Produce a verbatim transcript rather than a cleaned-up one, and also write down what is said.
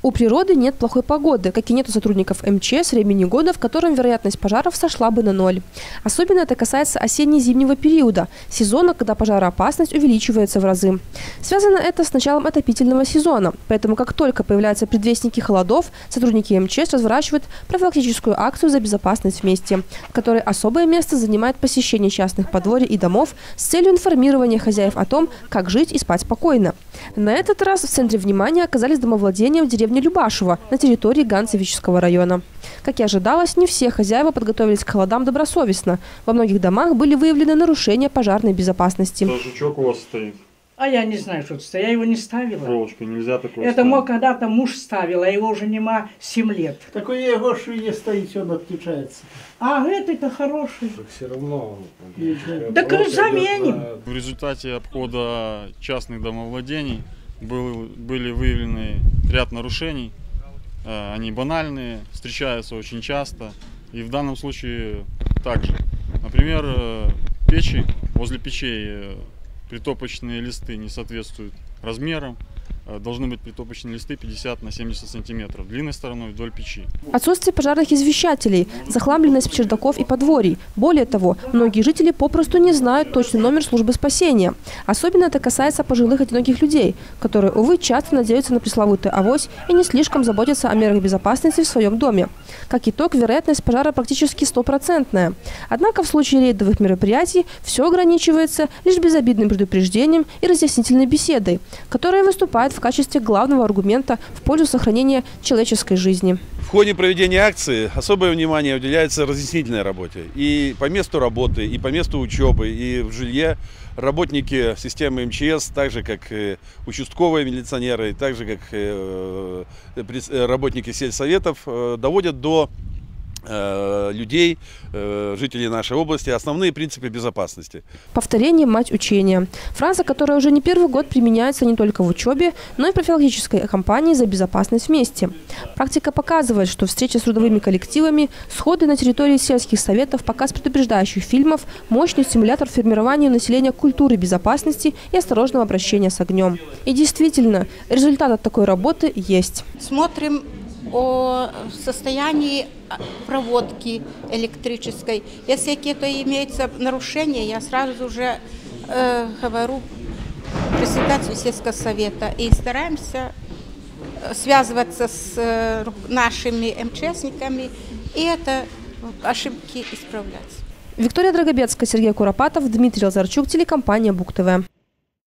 У природы нет плохой погоды, как и нет у сотрудников эм че эс времени года, в котором вероятность пожаров сошла бы на ноль. Особенно это касается осенне-зимнего периода, сезона, когда пожароопасность увеличивается в разы. Связано это с началом отопительного сезона, поэтому как только появляются предвестники холодов, сотрудники эм че эс разворачивают профилактическую акцию «За безопасность вместе», в которой особое место занимает посещение частных подворий и домов с целью информирования хозяев о том, как жить и спать спокойно. На этот раз в центре внимания оказались домовладения в деревне Любашево на территории Ганцевического района. Как и ожидалось, не все хозяева подготовились к холодам добросовестно. Во многих домах были выявлены нарушения пожарной безопасности. Жучок у вас стоит. А я не знаю, что это стоит. Я его не ставила. Проволочка, нельзя такого Это ставить. мог когда-то муж ставил, а его уже нема семь лет. Такой его шве стоит, он отключается. А это-то хороший. Так все равно. Да заменим. В результате обхода частных домовладений был, были выявлены ряд нарушений. Они банальные, встречаются очень часто. И в данном случае также. Например, печи, возле печей притопочные листы не соответствуют размерам. Должны быть притопочные листы пятьдесят на семьдесят сантиметров длинной стороной вдоль печи. Отсутствие пожарных извещателей, захламленность чердаков и подворий. Более того, многие жители попросту не знают точный номер службы спасения. Особенно это касается пожилых одиноких людей, которые, увы, часто надеются на пресловутый авось и не слишком заботятся о мерах безопасности в своем доме. Как итог, вероятность пожара практически стопроцентная. Однако в случае рейдовых мероприятий все ограничивается лишь безобидным предупреждением и разъяснительной беседой, которая выступает в качестве главного аргумента в пользу сохранения человеческой жизни. В ходе проведения акции особое внимание уделяется разъяснительной работе. И по месту работы, и по месту учебы, и в жилье работники системы эм че эс, так же как участковые милиционеры, так же как работники сельсоветов, доводят до людей, жителей нашей области, основные принципы безопасности. Повторение – мать учения. Фраза, которая уже не первый год применяется не только в учебе, но и в профилактической кампании «За безопасность вместе». Практика показывает, что встречи с трудовыми коллективами, сходы на территории сельских советов, показ предупреждающих фильмов – мощный стимулятор формирования населения культуры безопасности и осторожного обращения с огнем. И действительно, результат от такой работы есть. Смотрим о состоянии проводки электрической. Если какие-то имеются нарушения, я сразу же э, говорю председателю сельского совета и стараемся связываться с э, нашими эм че эсниками и это ошибки исправлять. Виктория Драгобецкая, Сергей Куропатов, Дмитрий Лазарчук, телекомпания Буг-ТВ.